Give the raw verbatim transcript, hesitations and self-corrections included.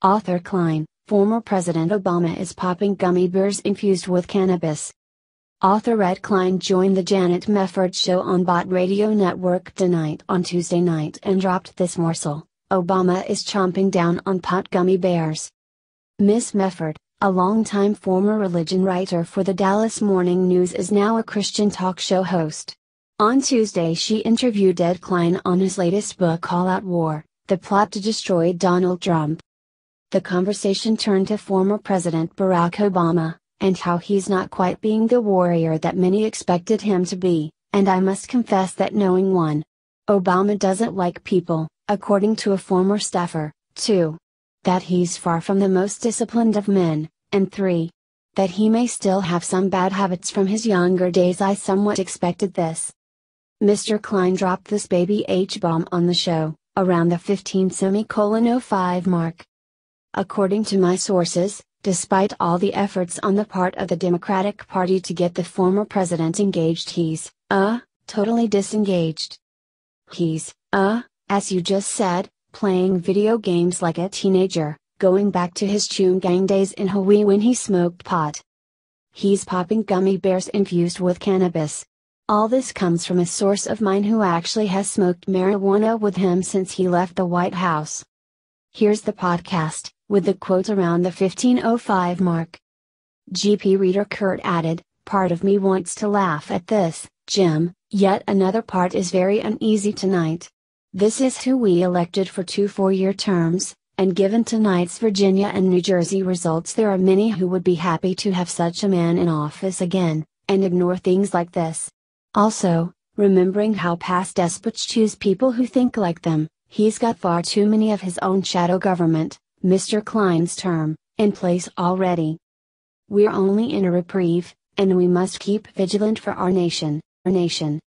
Author Klein, former President Obama is popping gummy bears infused with cannabis. Author Ed Klein joined the Janet Mefford show on Bot Radio Network tonight on Tuesday night and dropped this morsel: Obama is chomping down on pot gummy bears. Miss Mefford, a longtime former religion writer for the Dallas Morning News, is now a Christian talk show host. On Tuesday she interviewed Ed Klein on his latest book All Out War: The Plot to Destroy Donald Trump. The conversation turned to former President Barack Obama, and how he's not quite being the warrior that many expected him to be, and I must confess that knowing one, Obama doesn't like people, according to a former staffer, two, that he's far from the most disciplined of men, and three, that he may still have some bad habits from his younger days. I somewhat expected this. Mister Klein dropped this baby H-bomb on the show, around the fifteen oh five mark. According to my sources, despite all the efforts on the part of the Democratic Party to get the former president engaged, he's, uh, totally disengaged. He's, uh, as you just said, playing video games like a teenager, going back to his chewing gang days in Hawaii when he smoked pot. He's popping gummy bears infused with cannabis. All this comes from a source of mine who actually has smoked marijuana with him since he left the White House. Here's the podcast, with the quote around the fifteen oh five mark. G P reader Kurt added, "Part of me wants to laugh at this, Jim, yet another part is very uneasy tonight. This is who we elected for two four-year terms, and given tonight's Virginia and New Jersey results, there are many who would be happy to have such a man in office again, and ignore things like this. Also, remembering how past despots choose people who think like them, he's got far too many of his own shadow government, Mister Klein's term, in place already. We're only in a reprieve, and we must keep vigilant for our nation, our nation.